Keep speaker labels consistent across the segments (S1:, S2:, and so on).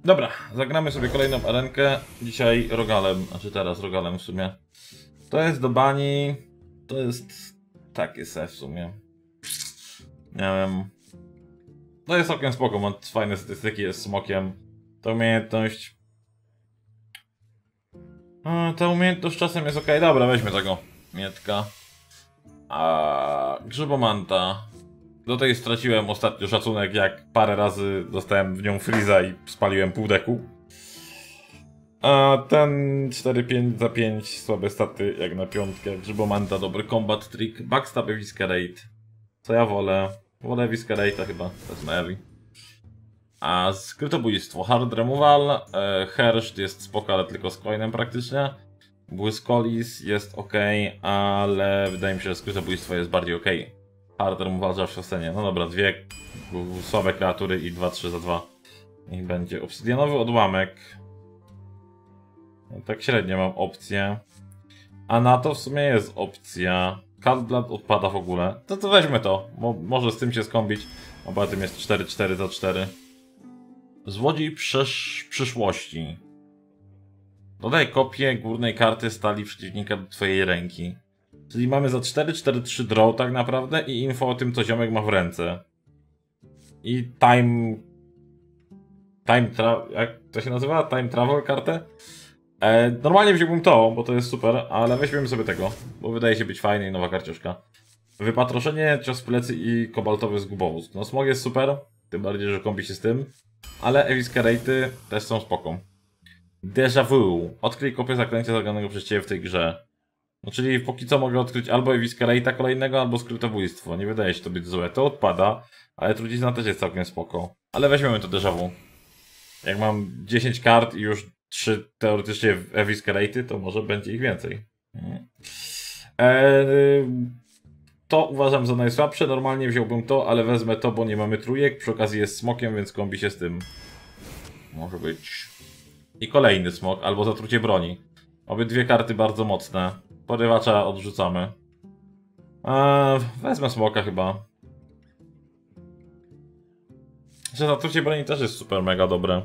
S1: Dobra, zagramy sobie kolejną arenkę. Dzisiaj Rogalem, znaczy teraz Rogalem w sumie. To jest do bani. To jest takie se w sumie. Nie wiem. To jest całkiem spoko, ma fajne statystyki, jest smokiem. Ta umiejętność... ta umiejętność czasem jest ok. Dobra, weźmy tego. Mietka. A Grzybomanta. Do tej straciłem ostatnio szacunek, jak parę razy dostałem w nią freeza i spaliłem pół deku. A ten 4-5 za 5 słabe staty jak na piątkę. Grzybomanta, dobry combat trick. Backstab Eviscerate. Co ja wolę? Wolę Eviscerate'a chyba, wezmę Evi. A skrytobójstwo, hard removal, Herszt jest spoko, ale tylko z coinem praktycznie. Błyskolis jest ok, ale wydaje mi się, że skrytobójstwo jest bardziej ok. Hard removal zawsze w scenie. No dobra, dwie słabe kreatury i 2-3 za 2. Niech będzie obsydianowy odłamek. No, tak średnio mam opcję. A na to w sumie jest opcja. Cutblood odpada w ogóle. To weźmy to. Może z tym się skombić. A poza tym jest 4-4 za 4. Złodziej przyszłości. Dodaj kopię górnej karty stali przeciwnika do twojej ręki. Czyli mamy za 4-4-3 draw tak naprawdę i info o tym, co ziomek ma w ręce. I jak to się nazywa? Time travel kartę? Normalnie wziąłbym to, bo to jest super, ale weźmiemy sobie tego, bo wydaje się być fajny i nowa karciuszka. Wypatroszenie, cios w plecy i kobaltowy zgubowóz. No smog jest super, tym bardziej, że kombi się z tym, ale Eviscerate'y też są spoko. Déjà vu. Odkryj kopię zaklęcia zagranego przez ciebie w tej grze. No czyli póki co mogę odkryć albo Eviscerate'a kolejnego, albo skrytobójstwo. Nie wydaje się to być złe. To odpada, ale trucizna też jest całkiem spoko. Ale weźmiemy to déjà vu. Jak mam 10 kart i już 3 teoretycznie Eviscerate'y, to może będzie ich więcej. To uważam za najsłabsze. Normalnie wziąłbym to, ale wezmę to, bo nie mamy trójek. Przy okazji jest smokiem, więc kombi się z tym. Może być. I kolejny smok, albo zatrucie broni. Obydwie karty bardzo mocne. Porywacza odrzucamy. Wezmę smoka chyba. Że zatrucie broni też jest super mega dobre.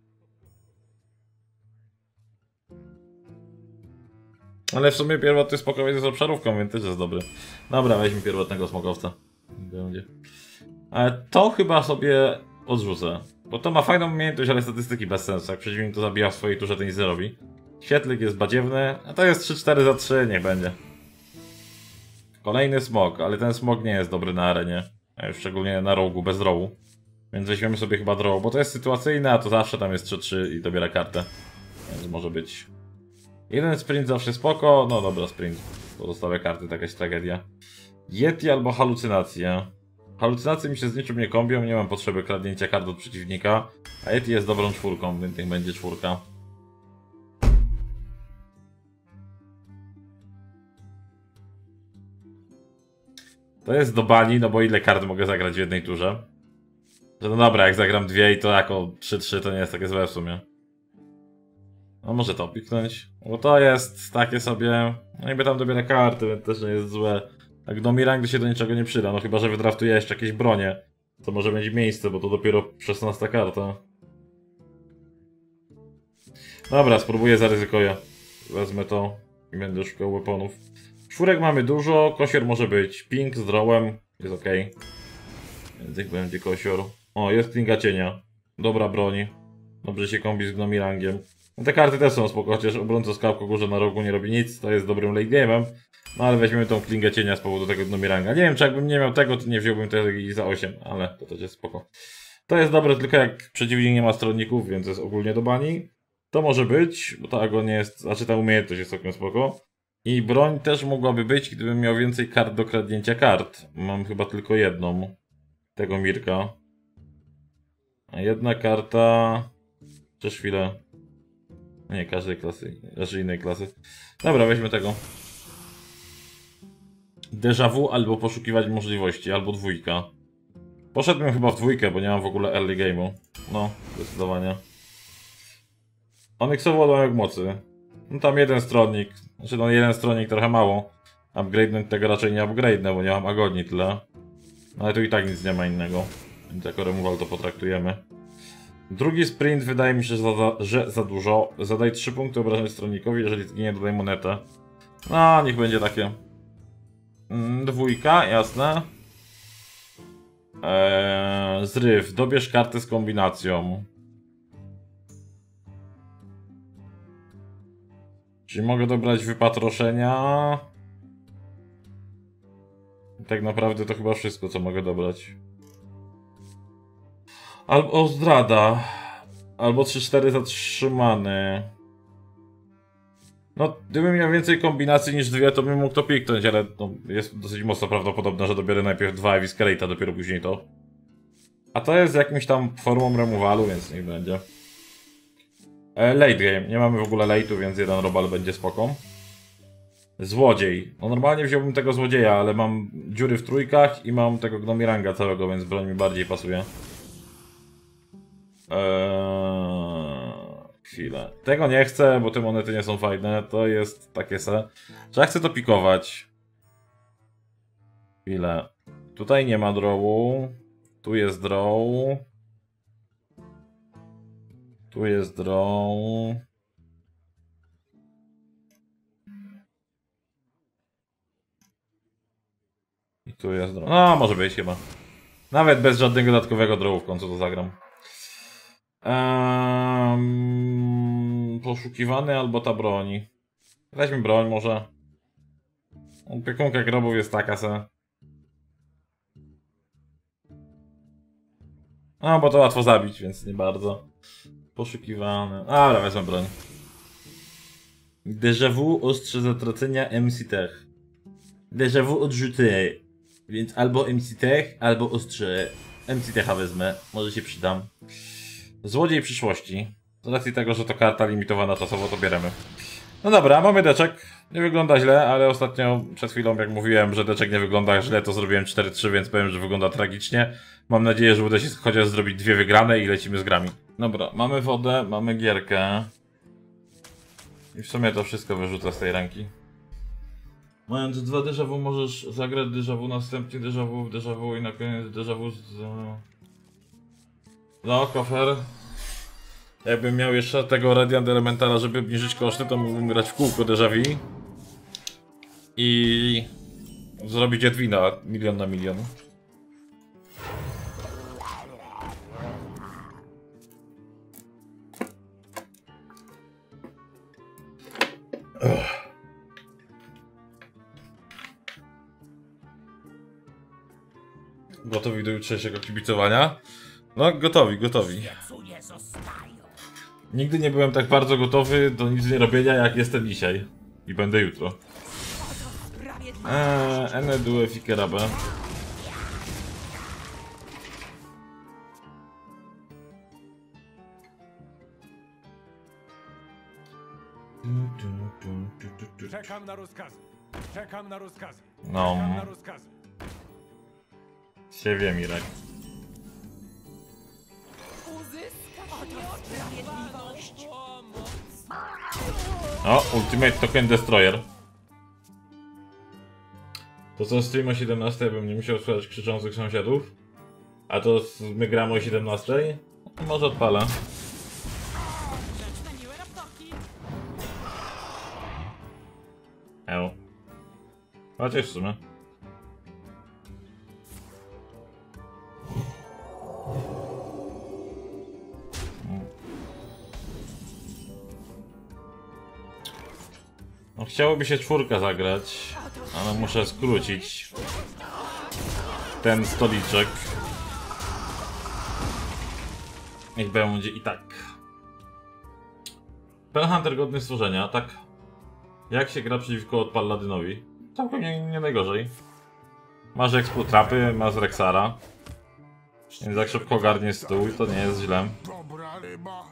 S1: Ale w sumie pierwotny smokowiec jest obszarówką, więc też jest dobry. Dobra, weźmy pierwotnego smokowca. Będzie. To chyba sobie odrzucę. Bo to ma fajną umiejętność, ale statystyki bez sensu. Jak przeciwnik to zabija w swojej turze, to nic nie robi. Świetlik jest badziewny, a to jest 3-4 za 3, niech będzie. Kolejny smok, ale ten smok nie jest dobry na arenie. A już szczególnie na rogu, bez rogu. Więc weźmiemy sobie chyba draw, bo to jest sytuacyjne, a to zawsze tam jest 3-3 i dobiera kartę. Więc może być. Jeden sprint zawsze spoko, no dobra, sprint. Pozostałe karty, to jakaś tragedia. Yeti albo halucynacje. Halucynacje mi się z niczym nie kombią, nie mam potrzeby kradnięcia kart od przeciwnika. A Yeti jest dobrą czwórką, więc niech będzie czwórka. To jest do bani, no bo ile kart mogę zagrać w jednej turze? Że no dobra, jak zagram dwie i to jako 3-3 to nie jest takie złe w sumie. No może to piknąć, bo to jest takie sobie... No niby tam dobiera karty, więc też nie jest złe. Tak do Mirang się do niczego nie przyda, no chyba, że wydraftuję jeszcze jakieś bronie. To może mieć miejsce, bo to dopiero 16 karta. Dobra, spróbuję, zaryzykuję. Wezmę to i będę szukał weaponów. Czwórek mamy dużo, kosior może być. Pink z drawem jest ok. Więc jak będzie kosior. O, jest klinga cienia. Dobra broń. Dobrze się kombi z Gnomirangiem. No te karty też są spoko, chociaż obrońca skałko górze na rogu nie robi nic, to jest dobrym late game'em. No ale weźmiemy tą klingę cienia z powodu tego Gnomiranga. Nie wiem, czy jakbym nie miał tego, to nie wziąłbym tego za 8, ale to też jest spoko. To jest dobre tylko jak przeciwnik nie ma stronników, więc jest ogólnie do bani. To może być, bo ta agon nie jest, znaczy ta umiejętność jest całkiem spoko. I broń też mogłaby być, gdybym miał więcej kart do kradnięcia kart. Mam chyba tylko jedną. Tego Mirka. A jedna karta... Przez chwilę. Nie, każdej klasy, raczej innej klasy. Dobra, weźmy tego. Déjà vu albo poszukiwać możliwości, albo dwójka. Poszedłbym chyba w dwójkę, bo nie mam w ogóle early game'u. No, zdecydowanie. Onyksowy odłamek mocy. No tam jeden stronnik. Znaczy no jeden stronnik trochę mało. Upgrade'nąć tego raczej nie upgrade'nę, bo nie mam agonii tyle. No ale tu i tak nic nie ma innego. Więc jako removal to potraktujemy. Drugi sprint wydaje mi się, że za dużo. Zadaj 3 punkty obrażeń stronnikowi, jeżeli zginie, dodaj monetę. No, niech będzie takie. Dwójka, jasne. Zryw, dobierz kartę z kombinacją. Czyli mogę dobrać wypatroszenia. Tak naprawdę to chyba wszystko, co mogę dobrać. Albo zdrada. Albo 3-4 zatrzymany. No, gdybym miał więcej kombinacji niż 2, to bym mógł to piknąć, ale no, jest dosyć mocno prawdopodobne, że dobiorę najpierw 2 Eviscerate'a, dopiero później to. A to jest jakimś tam formą remowalu, więc niech będzie. Late game. Nie mamy w ogóle late'u, więc jeden robal będzie spoko. Złodziej. No normalnie wziąłbym tego złodzieja, ale mam dziury w trójkach i mam tego Gnomiranga całego, więc broń mi bardziej pasuje. Chwilę. Tego nie chcę, bo te monety nie są fajne. To jest takie se. Że ja chcę to pikować. Chwilę. Tutaj nie ma drowu. Tu jest draw. Tu jest draw. I tu jest draw. No, może być chyba. Nawet bez żadnego dodatkowego drawu w końcu to zagram. Poszukiwany albo ta broń. Weźmy broń może. Opiekunka grobów jest taka se. No, bo to łatwo zabić, więc nie bardzo. Poszukiwany. Ale wezmę broń. Déjà vu, ostrze zatracenia, MC Tech. Déjà vu odrzuty. Więc albo MC Tech, albo ostrze. MC Techa wezmę. Może się przydam. Złodziej przyszłości. Z racji tego, że to karta limitowana czasowo, to bierzemy. No dobra, mamy deczek. Nie wygląda źle, ale ostatnio przed chwilą jak mówiłem, że deczek nie wygląda źle, to zrobiłem 4-3, więc powiem, że wygląda tragicznie. Mam nadzieję, że uda się chociaż zrobić 2 wygrane i lecimy z grami. Dobra, mamy wodę, mamy gierkę. I w sumie to wszystko wyrzucę z tej ręki. Mając 2 déjà vu możesz zagrać déjà vu, następnie déjà vu i na koniec déjà vu z... No, kofer. Jakbym miał jeszcze tego Radiant Elementala, żeby obniżyć koszty, to mógłbym grać w kółko déjà vu. I... zrobić Edwina milion na milion. Gotowi do jutrzejszego kibicowania? No, gotowi. Nigdy nie byłem tak bardzo gotowy do nic nie robienia, jak jestem dzisiaj. I będę jutro. Ene due fikerabe.
S2: Czekam na rozkazy. Czekam na rozkazy.
S1: No.
S2: Czekam na rozkazy.
S1: Siewie Mirek. O, Ultimate Token Destroyer. To co stream o 17, bym nie musiał słuchać krzyczących sąsiadów. A to my gramy o 17? Może odpalę. Chociaż w sumie. No, chciałoby się 4 zagrać, ale muszę skrócić ten stoliczek. Niech będzie i tak. Penhunter godny stworzenia, tak? Jak się gra przeciwko Palladynowi? Całkiem nie najgorzej. Masz expo trapy, masz Rexara. Więc jak szybko ogarnie stół, to nie jest źle.
S3: Dobra ryba.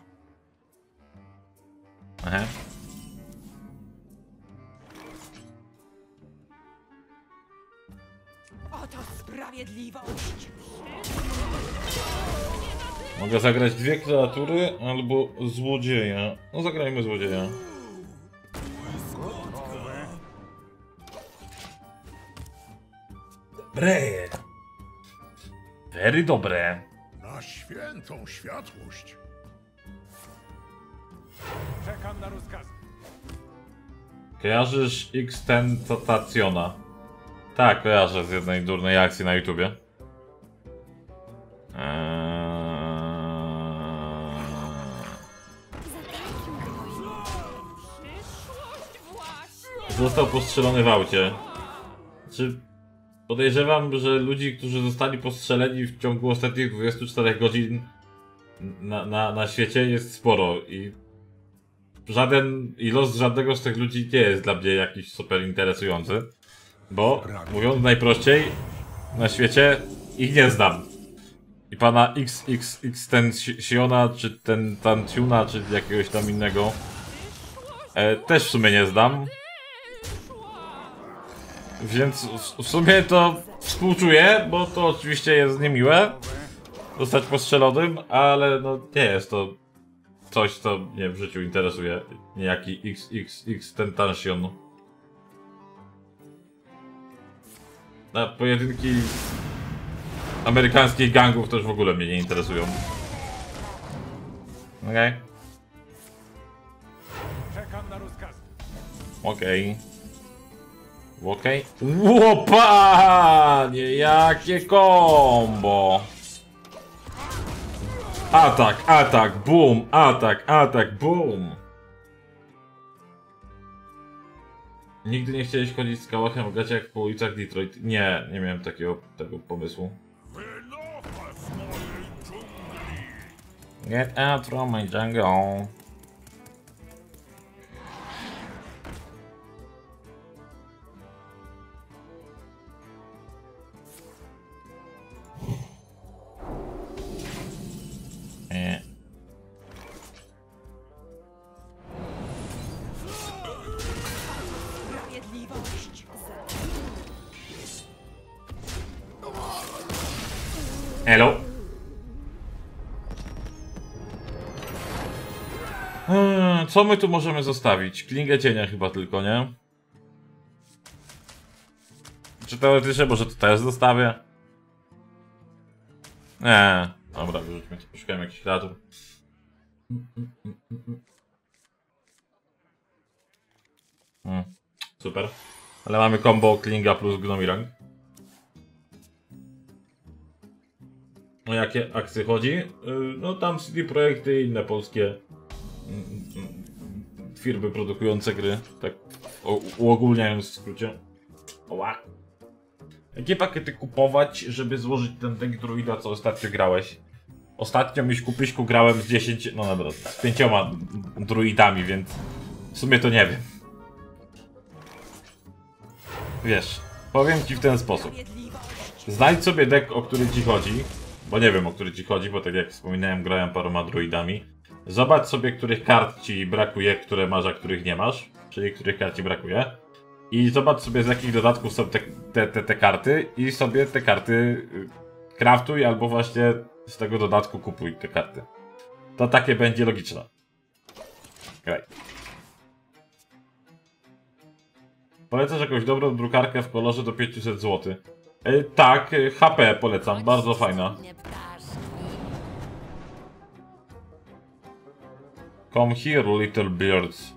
S1: Aha.
S4: Oto sprawiedliwość!
S1: Mogę zagrać 2 kreatury albo złodzieja. No zagrajmy złodzieja. Dobre. Very dobre.
S3: Na świętą światłość.
S2: Czekam na rozkazy.
S1: Kojarzysz X-Tentationa? Tak, kojarzę z jednej durnej akcji na YouTubie. Został postrzelony w aucie. Czy podejrzewam, że ludzi, którzy zostali postrzeleni w ciągu ostatnich 24 godzin na świecie jest sporo i los żadnego z tych ludzi nie jest dla mnie jakiś super interesujący. Bo, mówiąc najprościej, na świecie ich nie znam. I pana Tentationa, czy Tentationa, czy jakiegoś tam innego też w sumie nie znam. Więc w sumie to współczuję, bo to oczywiście jest niemiłe zostać postrzelonym, ale no nie jest to coś, co mnie w życiu interesuje. Niejaki Tentacion. Na pojedynki amerykańskich gangów też w ogóle mnie nie interesują. Okej.
S2: Czekam na rozkazy.
S1: Okej. Okej. Łopanie! Jakie kombo! Atak, boom! Atak, boom! Nigdy nie chciałeś chodzić z kałachem w gaciach po ulicach Detroit? Nie miałem tego pomysłu. Get out from my jungle.
S4: Sprawiedliwość.
S1: Hello. Co my tu możemy zostawić? Klingę cienia chyba tylko, nie? Czy teoretycznie może to też zostawię? Nie. Dobra, wyrzućmy to. Poszukajmy jakichś kreatur. Super. Ale mamy combo Klinga plus Gnomirang. O jakie akcje chodzi? No tam CD Projekty i inne polskie firmy produkujące gry. Tak uogólniając w skrócie. Oła. Jakie pakiety kupować, żeby złożyć ten deck druida, co ostatnio grałeś? Ostatnio, Miśku grałem z 10, no dobra, z 5 druidami, więc w sumie to nie wiem. Wiesz, powiem ci w ten sposób. Znajdź sobie deck, o który ci chodzi, bo nie wiem, o który ci chodzi, bo tak jak wspominałem, grałem paroma druidami. Zobacz sobie, których kart ci brakuje, które masz, a których nie masz, czyli których kart ci brakuje. I zobacz sobie, z jakich dodatków są te karty i sobie te karty craftuj, albo właśnie z tego dodatku kupuj te karty. To takie będzie logiczne. Okay. Polecasz jakąś dobrą drukarkę w kolorze do 500 zł? Tak, HP polecam, bardzo fajna. Come here, little birds.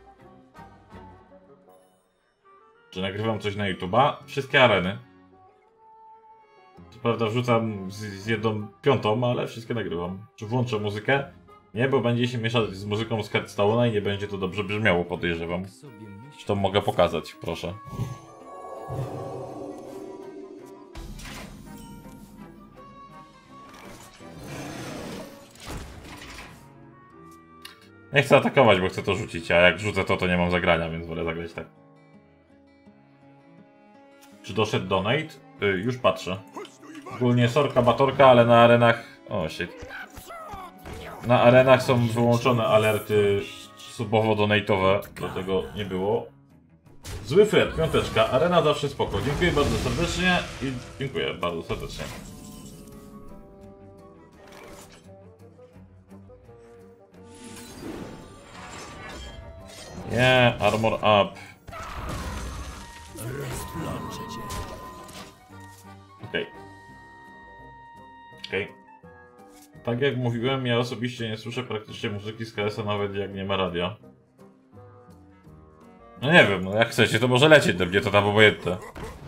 S1: Czy nagrywam coś na YouTube'a? Wszystkie areny. Co prawda wrzucam z 1/5, ale wszystkie nagrywam. Czy włączę muzykę? Nie, bo będzie się mieszać z muzyką z Hearthstone'a i nie będzie to dobrze brzmiało, podejrzewam. Czy to mogę pokazać, proszę. Nie chcę atakować, bo chcę to rzucić, a jak rzucę to nie mam zagrania, więc wolę zagrać tak. Czy doszedł donate? Już patrzę. Ogólnie sorka batorka, ale na arenach... O, shit. Na arenach są wyłączone alerty subowo-donatowe, dlatego nie było. Zły Fred, piąteczka, arena zawsze spoko. Dziękuję bardzo serdecznie i dziękuję bardzo serdecznie. Yeah, armor up. Okej. Okej. Tak jak mówiłem, ja osobiście nie słyszę praktycznie muzyki z KS-a, nawet jak nie ma radia. No nie wiem, no jak chcecie, to może lecieć, do mnie to tam obojętne.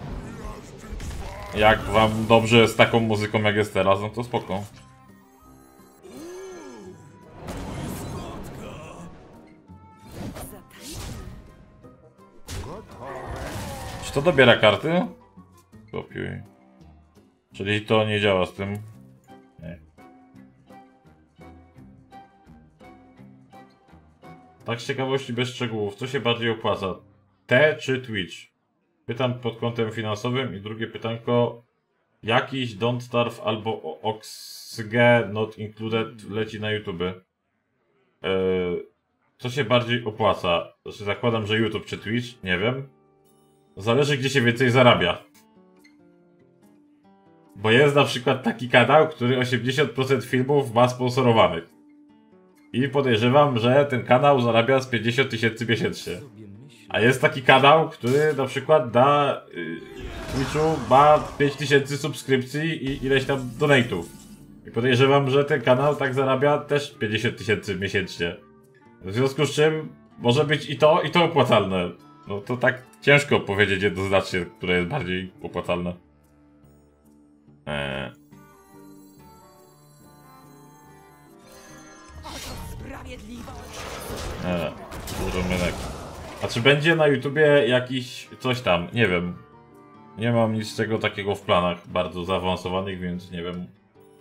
S1: Jak wam dobrze z taką muzyką jak jest teraz, no to spoko. Czy to dobiera karty? Kopiuj. Czyli to nie działa z tym. Nie. Tak z ciekawości bez szczegółów, co się bardziej opłaca? T czy Twitch? Pytam pod kątem finansowym i drugie pytanko. Jakiś Don't Starve albo Oxge Not Included leci na YouTube. Co się bardziej opłaca? Znaczy zakładam, że YouTube czy Twitch, nie wiem. Zależy gdzie się więcej zarabia. Bo jest na przykład taki kanał, który 80% filmów ma sponsorowanych. I podejrzewam, że ten kanał zarabia z 50 000 miesięcznie. A jest taki kanał, który na przykład na Twitchu ma 5000 subskrypcji i ileś tam donate'ów. I podejrzewam, że ten kanał tak zarabia też 50 000 miesięcznie. W związku z czym może być i to opłacalne. No to tak ciężko powiedzieć jednoznacznie, które jest bardziej opłacalne.
S4: Oto sprawiedliwość.
S1: Dużo mynek. A czy będzie na YouTubie jakiś coś tam? Nie wiem. Nie mam nic z tego takiego w planach bardzo zaawansowanych, więc nie wiem.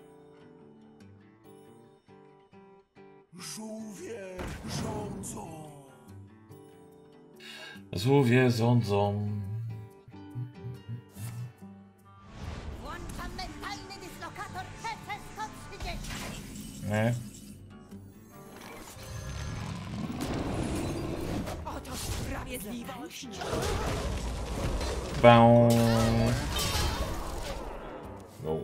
S2: Żółwie rządzą.
S1: Żółwie rządzą.
S3: Włączam mentalny dyslokator TC-130.
S1: Nie?
S4: Oto sprawiedliwość.
S1: Bę. Go.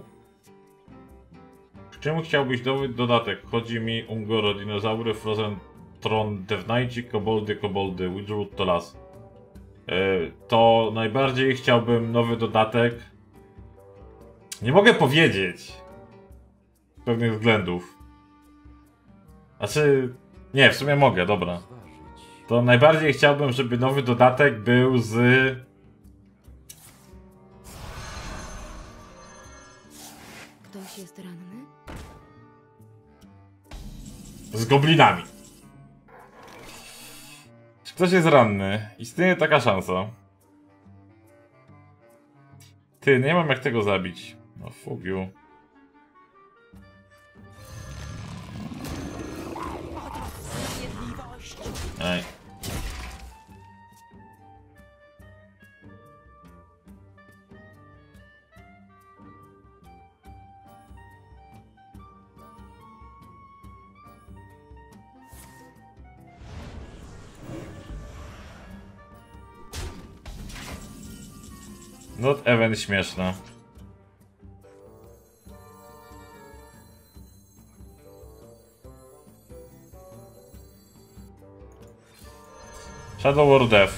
S1: Czemu chciałbyś nowy dodatek? Chodzi mi Ungoro, dinozaury, Frozen Tron, Devnajci, koboldy, Witchroot to las. To najbardziej chciałbym nowy dodatek. Nie mogę powiedzieć. Z pewnych względów. Znaczy... Nie, w sumie mogę, dobra. To najbardziej chciałbym, żeby nowy dodatek był z...
S3: Ktoś jest ranny?
S1: z goblinami. Czy ktoś jest ranny? Istnieje taka szansa. Ty, nie mam jak tego zabić. No fugiu.
S4: Oto sprawiedliwość.
S1: Ej. Not even śmieszne. Shadow or Death.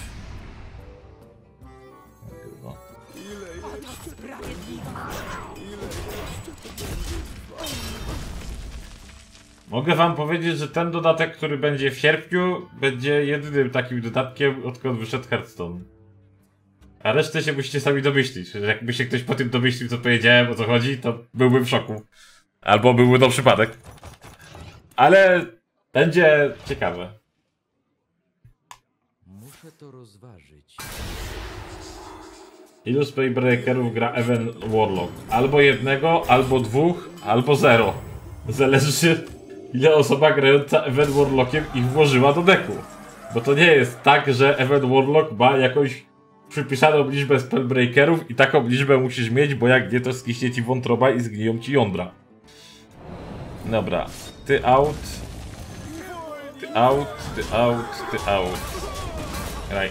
S4: Oto sprawiedliwość.
S1: Mogę wam powiedzieć, że ten dodatek, który będzie w sierpniu, będzie jedynym takim dodatkiem, odkąd wyszedł Hearthstone. A resztę się musicie sami domyślić. Jakby się ktoś po tym domyślił, co powiedziałem, o co chodzi, to byłbym w szoku. Albo byłby to przypadek. Ale będzie ciekawe.
S5: Muszę to rozważyć.
S1: Ilu Spellbreakerów gra Even Warlock? Albo jednego, albo dwóch, albo zero. Zależy, ile osoba grająca Even Warlockiem ich włożyła do deku. Bo to nie jest tak, że Even Warlock ma jakąś przypisaną liczbę Spellbreakerów i taką liczbę musisz mieć, bo jak nie, to skiśnie ci wątroba i zgniją ci jądra. Dobra. Ty out. Ty out, ty out, ty out. Graj.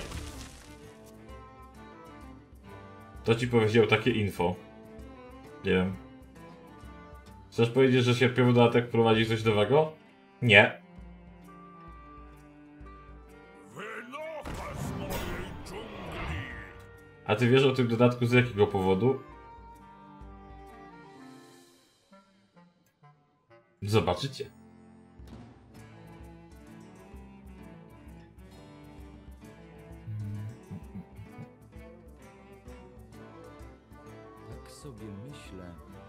S1: Kto ci powiedział takie info? Nie wiem. Chcesz powiedzieć, że sierpniowy dodatek wprowadzi coś nowego? Nie.
S2: Wynocha z mojej dżungli.
S1: A ty wiesz o tym dodatku z jakiego powodu? Zobaczycie.
S5: Tak sobie myślę.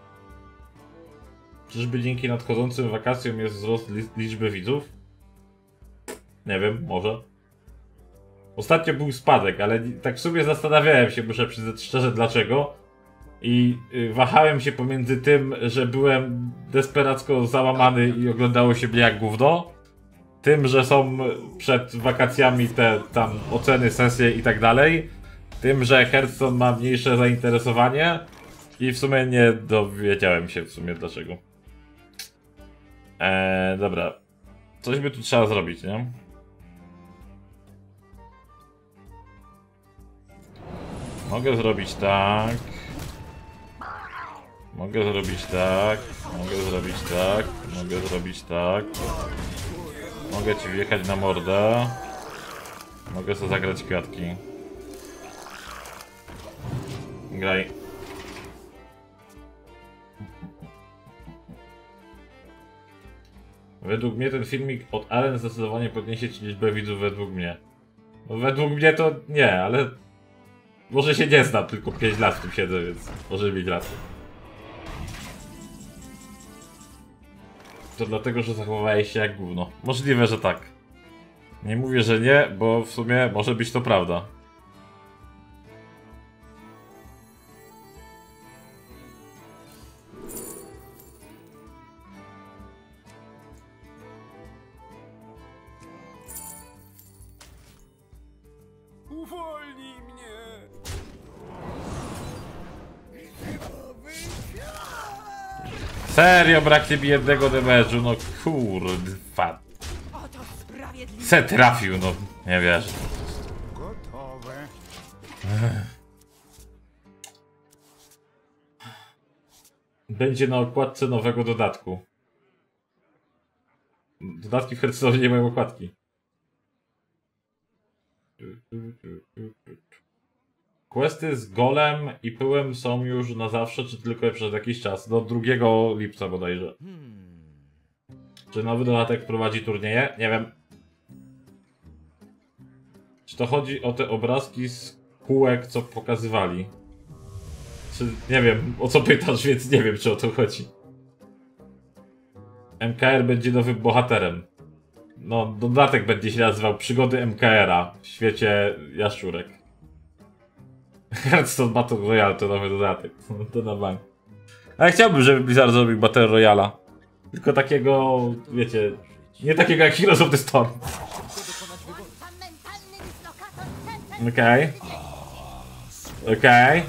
S1: Czyżby dzięki nadchodzącym wakacjom jest wzrost liczby widzów? Nie wiem, może. Ostatnio był spadek, ale tak w sumie zastanawiałem się, muszę przyznać szczerze, dlaczego. I wahałem się pomiędzy tym, że byłem desperacko załamany i oglądało się mnie jak gówno, tym, że są przed wakacjami te tam oceny, sesje i tak dalej, tym, że Hearthstone ma mniejsze zainteresowanie i w sumie nie dowiedziałem się w sumie dlaczego. Dobra. Coś by tu trzeba zrobić, nie? Mogę zrobić tak. Mogę zrobić tak. Mogę zrobić tak. Mogę zrobić tak. Mogę ci wjechać na mordę. Mogę sobie zagrać kwiatki. Graj. Według mnie ten filmik od Aren zdecydowanie podniesie ci liczbę widzów według mnie. No według mnie to nie, ale... Może się nie znam, tylko 5 lat w tym siedzę, więc może mieć rację. To dlatego, że zachowałeś się jak gówno. Możliwe, że tak. Nie mówię, że nie, bo w sumie może być to prawda.
S2: Uwolnij mnie!
S1: Serio, braknie mi jednego damage'u, no kurwa.
S4: Oto sprawiedliwe.
S1: Se trafił, no nie wierzę.
S2: Gotowe.
S1: Będzie na okładce nowego dodatku. Dodatki w Hearthstone nie mają okładki. Questy z Golem i Pyłem są już na zawsze, czy tylko przez jakiś czas? Do 2 lipca bodajże. Czy nowy dodatek wprowadzi turnieje? Nie wiem. Czy to chodzi o te obrazki z kółek, co pokazywali? Czy nie wiem, o co pytasz, więc nie wiem, czy o to chodzi. MKR będzie nowym bohaterem. No, dodatek będzie się nazywał Przygody MKR-a w świecie jaszczurek. Hearthstone Battle Royale to nowy dodatek. To na bank. Ale chciałbym, żeby Blizzard zrobił Battle Royale'a. Tylko takiego, wiecie, nie takiego jak Heroes of the Storm.
S3: Włączam mentalny dyslokator.
S1: Okej. Okej.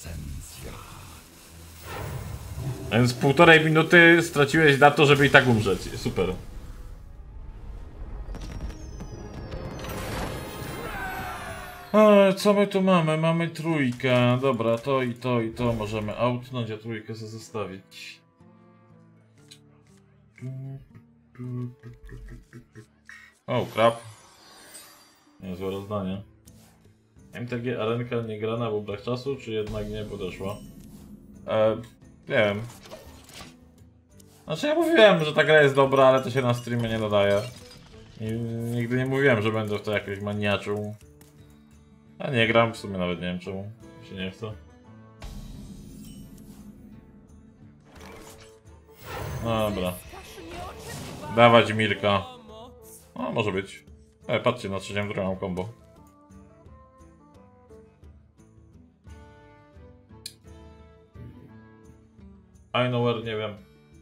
S1: Więc 1,5 minuty straciłeś na to, żeby i tak umrzeć. Super. Co my tu mamy? Mamy trójkę. Dobra, to i to i to możemy outnąć, a trójkę sobie zostawić. O, krab. Niezłe rozdanie. MTG Arenka nie grana, bo brak czasu, czy jednak nie podeszła? Nie wiem. Znaczy ja mówiłem, że ta gra jest dobra, ale to się na streamie nie nadaje. I nigdy nie mówiłem, że będę w to jakoś maniaczył. A nie gram, w sumie nawet nie wiem czemu się nie chce. No dobra. Dawać Mirka. No, może być. Patrzcie, na trzecim drugą combo. I nowhere, nie wiem.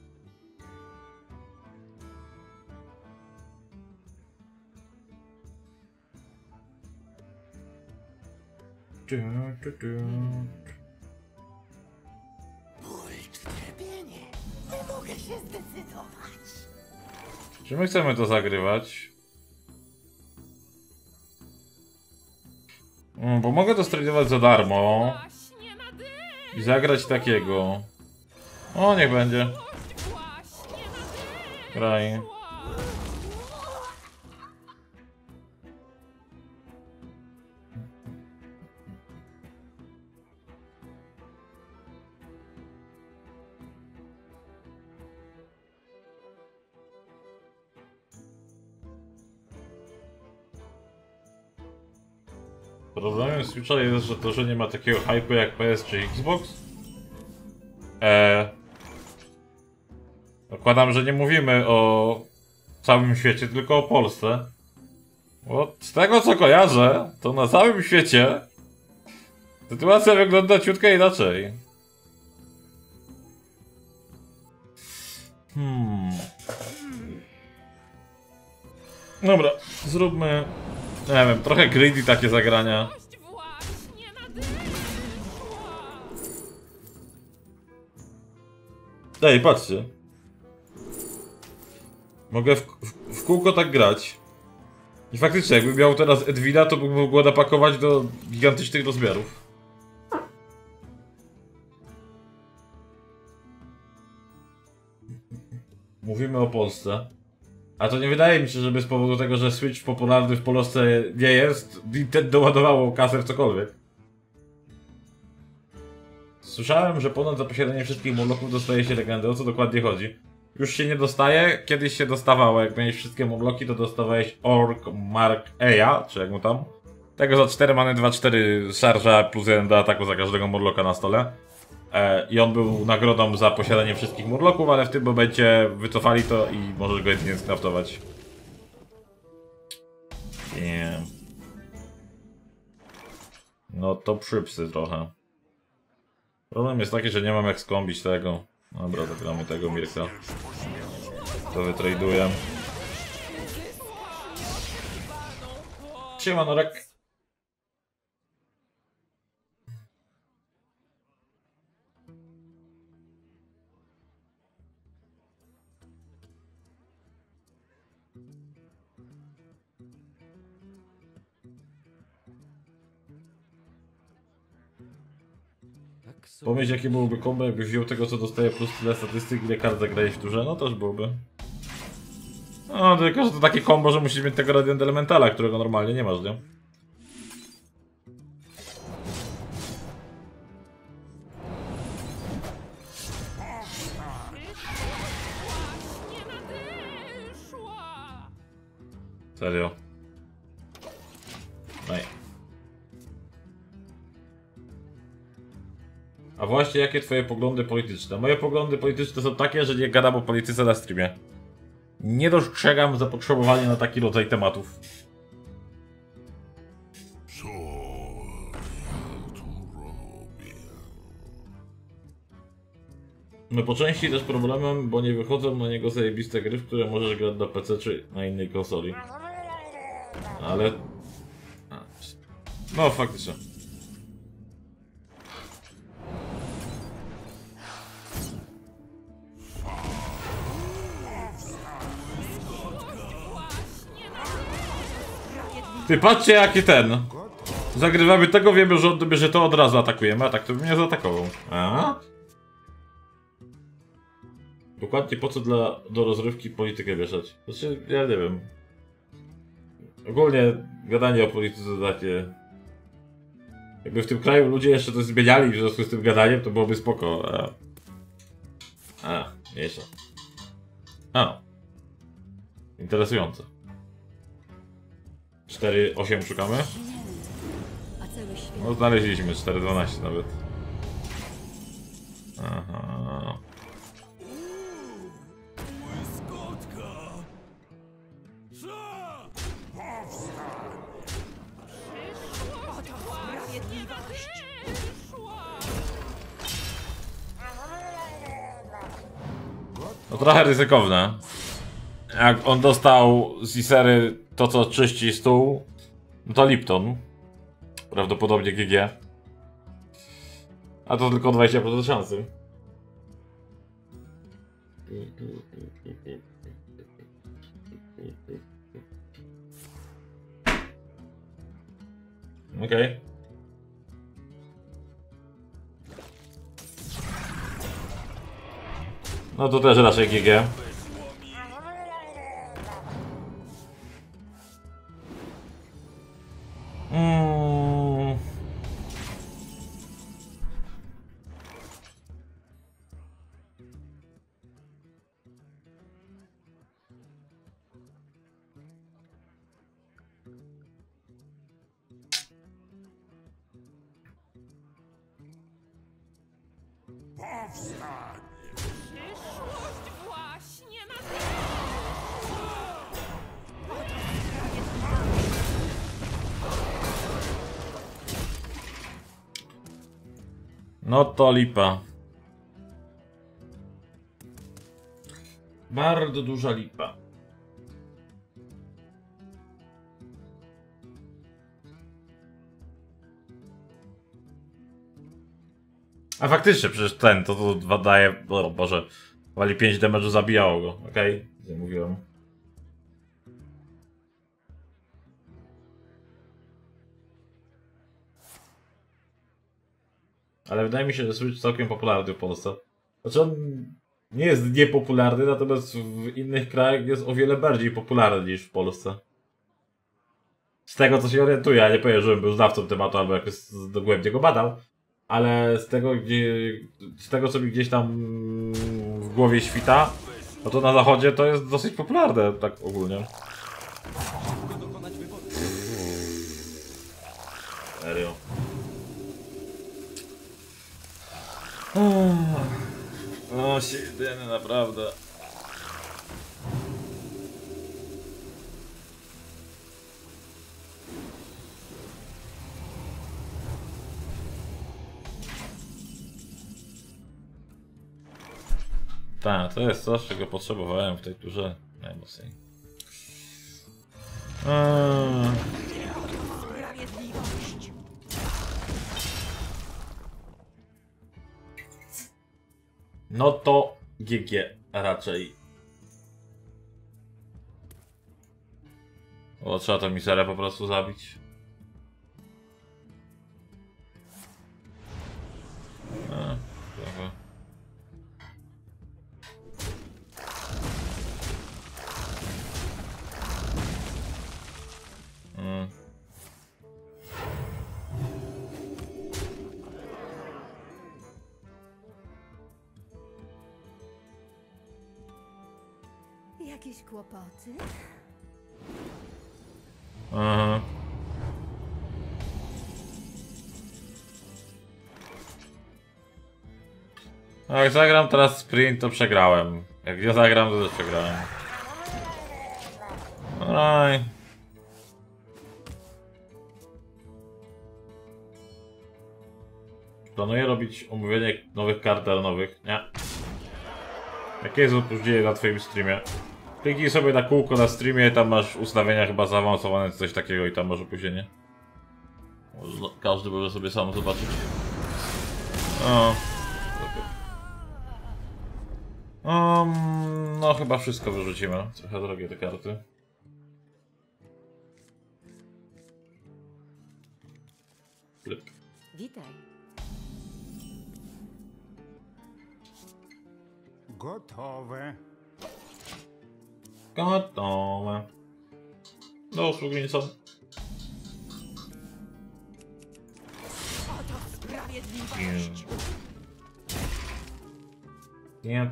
S3: Nie mogę się zdecydować.
S1: Czy my chcemy to zagrywać? Bo mogę to streamować za darmo i zagrać takiego. O, niech będzie. Graj. Problemem Switcha jest, że to, że nie ma takiego hype'u jak PS czy Xbox. Zakładam, że nie mówimy o całym świecie, tylko o Polsce. Bo z tego co kojarzę, to na całym świecie sytuacja wygląda ciutkę inaczej. Dobra, zróbmy, nie wiem, trochę greedy takie zagrania.
S4: Właśnie nadeszła.
S1: Ej, patrzcie. Mogę w kółko tak grać. I faktycznie, jakbym miał teraz Edwina, to bym mógł go napakować do gigantycznych rozmiarów. Mówimy o Polsce. A to nie wydaje mi się, żeby z powodu tego, że Switch popularny w Polsce nie jest, Nintendo ładowało kasę w cokolwiek. Słyszałem, że ponad za posiadanie wszystkich murloków dostaje się legendę. O co dokładnie chodzi? Już się nie dostaje, kiedyś się dostawało. Jak miałeś wszystkie murloki, to dostawałeś Ork Mark Eya, czy jak mu tam. Tego za 4 many, 2-4 szarża plus 1 do ataku za każdego murloka na stole. I on był nagrodą za posiadanie wszystkich murloków, ale w tym momencie wycofali to i możesz go jedynie skraftować. Nie. No to przypsy trochę. Problem jest taki, że nie mam jak skombić tego. Dobra, zagramy tego Mirka. To wytraduję. Siema Norek.
S5: Tak sobie
S1: Pomyśl jakie byłoby combo, jakbyś wziął tego co dostaje plus tyle statystyk, ile kart zagrałeś w turze, no też byłoby. No tylko, że to takie combo, że musisz mieć tego Radiant Elementala, którego normalnie nie masz, nie?
S4: Właśnie nadeszła.
S1: Serio. No i. A właśnie jakie twoje poglądy polityczne? Moje poglądy polityczne są takie, że nie gadam o polityce na streamie. Nie dostrzegam zapotrzebowania na taki rodzaj tematów.
S6: Co ja tu robię?
S1: No po części też problemem, bo nie wychodzą na niego zajebiste gry, w które możesz grać na PC czy na innej konsoli. Ale... No faktycznie. Ty patrzcie jaki ten. Zagrywamy tego, wiemy, że on dobierze to, od razu atakujemy, a tak to by mnie zaatakował. A? Dokładnie po co do rozrywki politykę wieszać? Znaczy, ja nie wiem. Ogólnie gadanie o polityce to takie... Jakby w tym kraju ludzie jeszcze coś zmieniali w związku z tym gadaniem, to byłoby spoko. Mniejsza. Interesujące. 4-8 szukamy?
S3: A cały świat
S1: No znaleźliśmy 4-12 nawet. Aha. No trochę ryzykowne. Jak on dostał z Isery to co czyści stół, no to Lipton. Prawdopodobnie GG. A to tylko 20% szansy. Okej. No to też raczej GG.
S6: Powstań!
S4: Przyszłość właśnie nadeszła.
S1: No to lipa. Bardzo duża lipa. A faktycznie, przecież ten, to daje, o Boże, wali 5 damage'u, zabijało go, okej? Nie mówiłem. Ale wydaje mi się, że Switch całkiem popularny w Polsce. Znaczy on nie jest niepopularny, natomiast w innych krajach jest o wiele bardziej popularny niż w Polsce. Z tego co się orientuję, ja nie powiem, żebym był znawcą tematu albo jakoś dogłębnie go badał, ale z tego co mi gdzieś tam w głowie świta, no to na zachodzie to jest dosyć popularne, tak ogólnie.
S5: dokonać wyboru.
S1: Serio. No się jedyny, naprawdę. Tak, to jest coś, czego potrzebowałem w tej turze najmocniej. No to GG raczej. O, trzeba to miserę po prostu zabić. Trochę.
S3: Jakieś kłopoty?
S1: Aha. A jak zagram teraz sprint, to przegrałem. Jak ja zagram, to też przegrałem. Oj. Planuję robić omówienie nowych kart arenowych. Nie. Jakie jest opóźnienie na twoim streamie? Kliknij sobie na kółko na streamie, tam masz ustawienia chyba zaawansowane czy coś takiego i tam masz opóźnienie. Każdy może sobie sam zobaczyć. O. No chyba wszystko wyrzucimy. Trochę drogie te karty. Flip.
S3: Witaj.
S2: Gotowe.
S1: Gotowe. Do usługi są.
S3: Oto sprawiedliwość.
S1: Nie.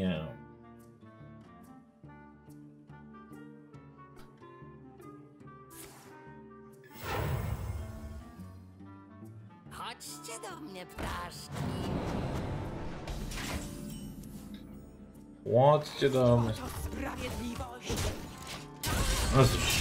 S3: Chodźcie do mnie, ptaszki.
S1: Chodźcie do mnie.
S3: Oto sprawiedliwość.
S1: No cóż.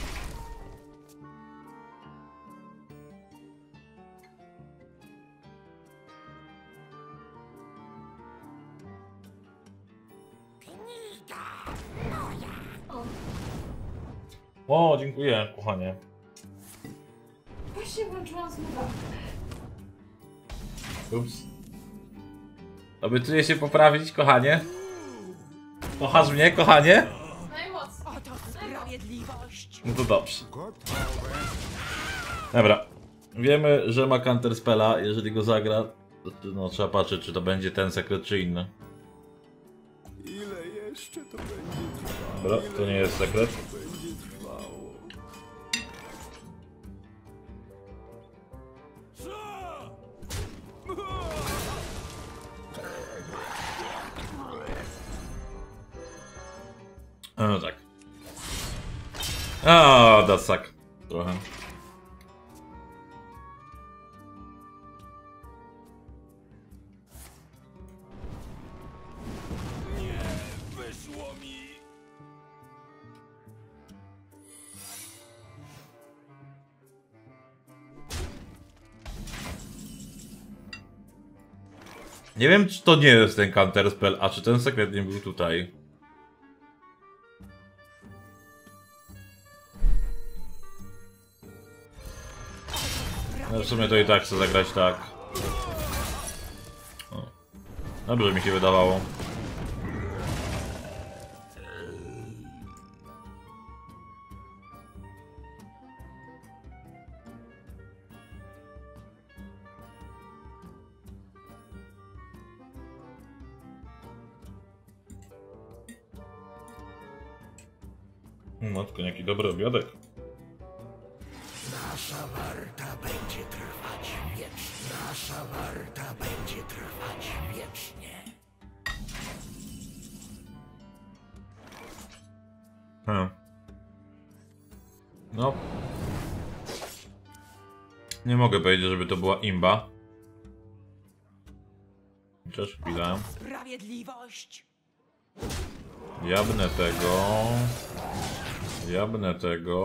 S1: O, dziękuję, kochanie.
S7: Właśnie włączyłam słuchawkę.
S1: Ups. Obiecuję się poprawić, kochanie. Kochasz mnie, kochanie?
S7: Najmocniej.
S3: Oto sprawiedliwość.
S1: No to dobrze.
S2: Gotowe.
S1: Dobra. Wiemy, że ma counterspella, jeżeli go zagra. To, no trzeba patrzeć, czy to będzie ten sekret, czy inny.
S5: Ile jeszcze to będzie trwało?
S1: Dobra, to nie jest sekret.
S5: Będzie trwało.
S1: No tak. O, that suck. Trochę.
S5: Wyszło mi!
S1: Nie wiem, czy to nie jest ten counterspell, a czy ten sekret nie był tutaj. No w sumie to i tak chcę zagrać tak. O. Dobrze mi się wydawało. Matko, jaki dobry obiadek.
S6: Nasza warta będzie trwać wiecznie. Nasza warta będzie trwać wiecznie.
S1: No. Nie mogę powiedzieć, żeby to była imba. Chociaż chwilę.
S3: Sprawiedliwość.
S1: Jabnę tego. Jabnę tego.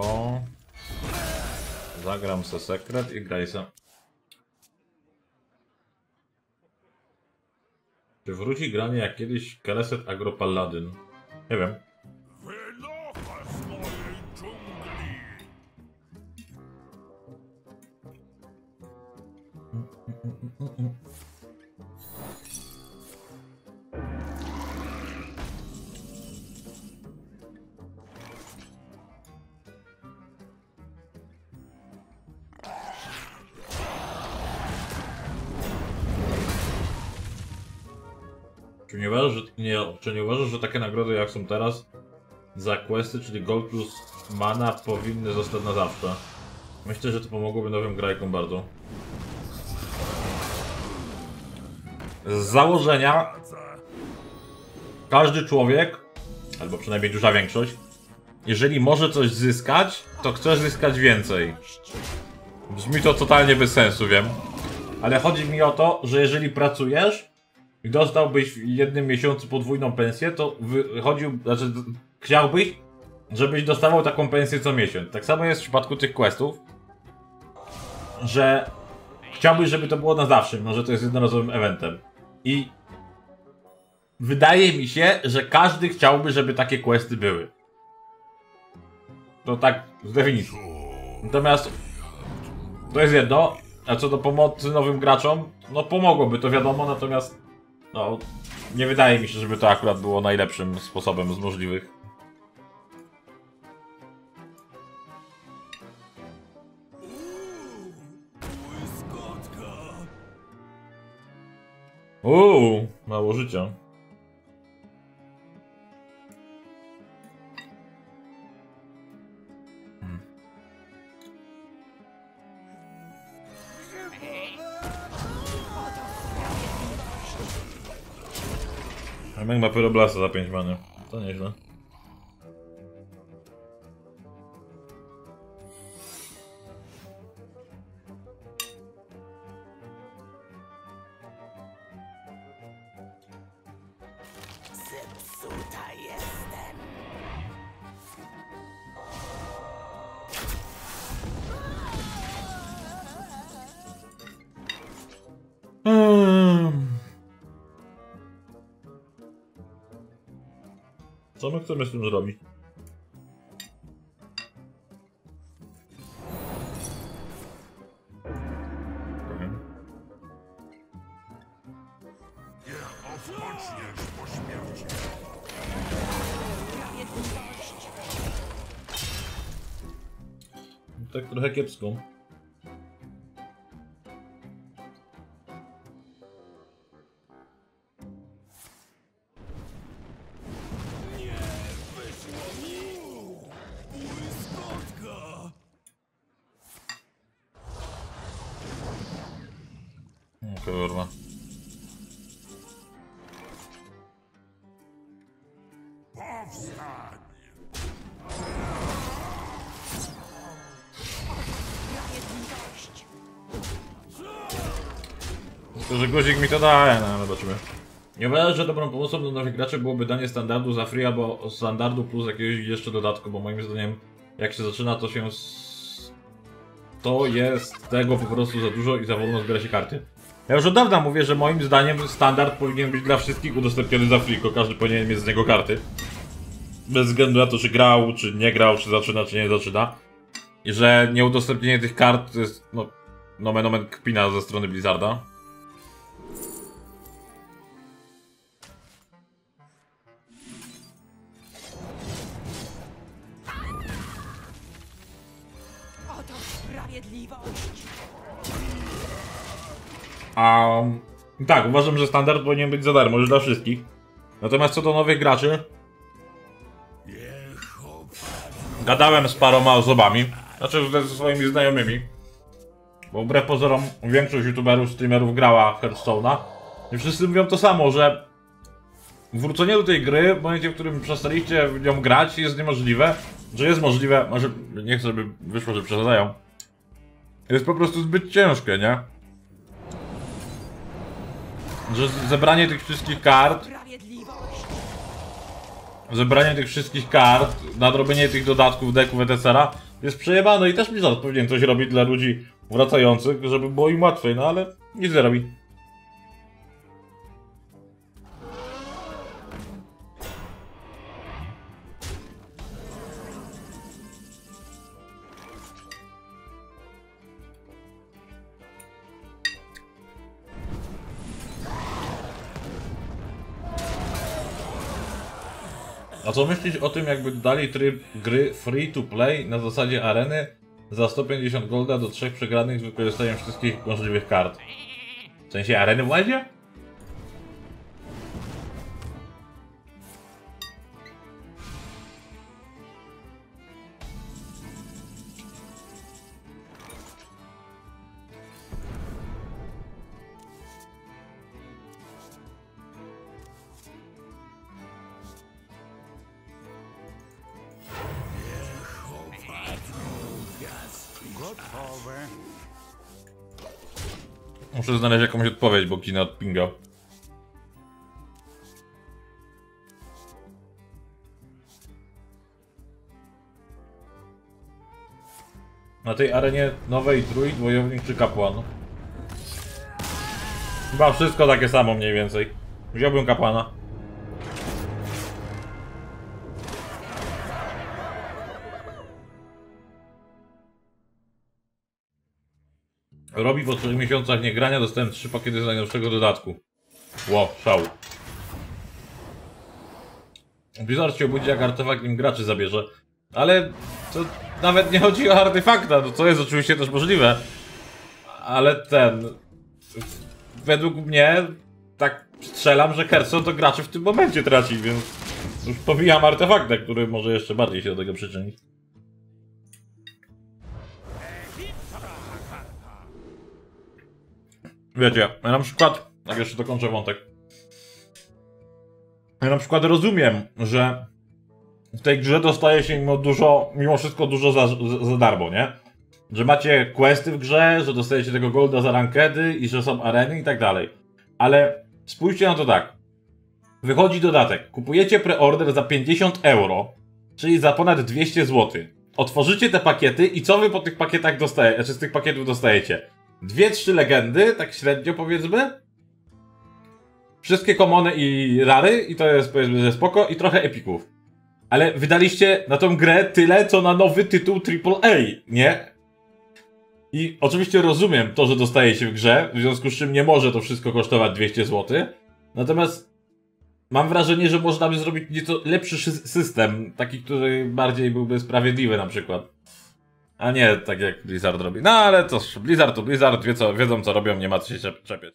S1: Zagram se sekret i graj se. Czy wróci granie jak kiedyś Keleset Agro Paladin? Nie wiem.
S6: Wynocha z mojej dżungli.
S1: Czy nie uważasz, że takie nagrody jak są teraz za questy, czyli gold plus mana, powinny zostać na zawsze? Myślę, że to pomogłoby nowym grajkom bardzo. Z założenia każdy człowiek, albo przynajmniej duża większość, jeżeli może coś zyskać, to chce zyskać więcej. Brzmi to totalnie bez sensu, wiem. Ale chodzi mi o to, że jeżeli pracujesz i dostałbyś w jednym miesiącu podwójną pensję, to chciałbyś, żebyś dostawał taką pensję co miesiąc. Tak samo jest w przypadku tych questów, że chciałbyś, żeby to było na zawsze, mimo że to jest jednorazowym eventem. I wydaje mi się, że każdy chciałby, żeby takie questy były. To tak z definicji. Natomiast to jest jedno, a co do pomocy nowym graczom, no pomogłoby to wiadomo, natomiast no nie wydaje mi się, żeby to akurat było najlepszym sposobem z możliwych.
S5: Błyskotka!
S1: Mało życia. Remek ma pyroblasta za 5 many. To nieźle.
S3: Zepsuta jestem.
S1: Co my chcemy z tym zrobić?
S6: Niech odpoczniesz po śmierci.
S3: Sprawiedliwość.
S1: Tak trochę kiepsko.
S5: Błyskotka!
S1: Kurwa.
S6: Powstań!
S3: Sprawiedliwość.
S1: Tylko, że guzik mi to daje, no ale zobaczymy. Nie uważasz, że dobrą pomocą dla nowych graczy byłoby danie standardu za free albo standardu plus jakiegoś jeszcze dodatku, bo moim zdaniem jak się zaczyna to jest tego po prostu za dużo i za wolno zbiera się karty. Ja już od dawna mówię, że moim zdaniem standard powinien być dla wszystkich udostępniony za free, tylko każdy powinien mieć z niego karty. Bez względu na to, czy grał, czy nie grał, czy zaczyna, czy nie zaczyna. I że nieudostępnienie tych kart to jest, no, nomen omen kpina ze strony Blizzarda.
S3: Oto sprawiedliwość.
S1: Tak, uważam, że standard powinien być za darmo, już dla wszystkich. Natomiast co do nowych graczy, gadałem z paroma osobami, znaczy ze swoimi znajomymi, bo wbrew pozorom większość youtuberów, streamerów grała w Hearthstone'a i wszyscy mówią to samo, że wrócenie do tej gry w momencie, w którym przestaliście w nią grać, jest niemożliwe, że jest możliwe, może nie chcę, żeby wyszło, że przesadzają, jest po prostu zbyt ciężkie, nie? Że zebranie tych wszystkich kart, nadrobienie tych dodatków, deków, etc. jest przejebane i też Blizzard powinien coś robić dla ludzi wracających, żeby było im łatwiej, no ale nic nie robi. A co myślisz o tym, jakby dodali tryb gry free to play na zasadzie areny za 150 golda do 3 przegranych z wykorzystaniem wszystkich możliwych kart? W sensie areny w łazie?
S2: Gotowe.
S1: Muszę znaleźć jakąś odpowiedź, bo kina odpinga. Na tej arenie nowej druid, wojownik czy kapłan? Chyba wszystko takie samo mniej więcej. Wziąłbym kapłana. Robi po 3 miesiącach niegrania dostałem 3 pakiety z najnowszego dodatku. Ło, szał. Blizzard się obudzi, jak artefakt im graczy zabierze. Ale to nawet nie chodzi o artefakta, no to jest oczywiście też możliwe. Ale według mnie, tak strzelam, że Hearthstone to graczy w tym momencie traci, więc już pomijam artefakta, który może jeszcze bardziej się do tego przyczynić. Wiecie, ja na przykład, jak jeszcze dokończę wątek, ja na przykład rozumiem, że w tej grze dostaje się mimo wszystko dużo za darmo, nie? Że macie questy w grze, że dostajecie tego golda za rankedy i że są areny i tak dalej. Ale spójrzcie na to tak. Wychodzi dodatek, kupujecie preorder za 50 euro, czyli za ponad 200 zł. Otworzycie te pakiety i co wy po tych pakietach dostajecie, znaczy z tych pakietów dostajecie? 2-3 legendy, tak średnio powiedzmy. Wszystkie komony i rary, i to jest powiedzmy, że spoko, i trochę epików. Ale wydaliście na tą grę tyle, co na nowy tytuł AAA, nie? I oczywiście rozumiem to, że dostaje się w grze, w związku z czym nie może to wszystko kosztować 200 zł. Natomiast mam wrażenie, że można by zrobić nieco lepszy system, taki, który bardziej byłby sprawiedliwy na przykład. A nie tak jak Blizzard robi. No ale to Blizzard to Blizzard, wiedzą co robią, nie ma co się czepiać.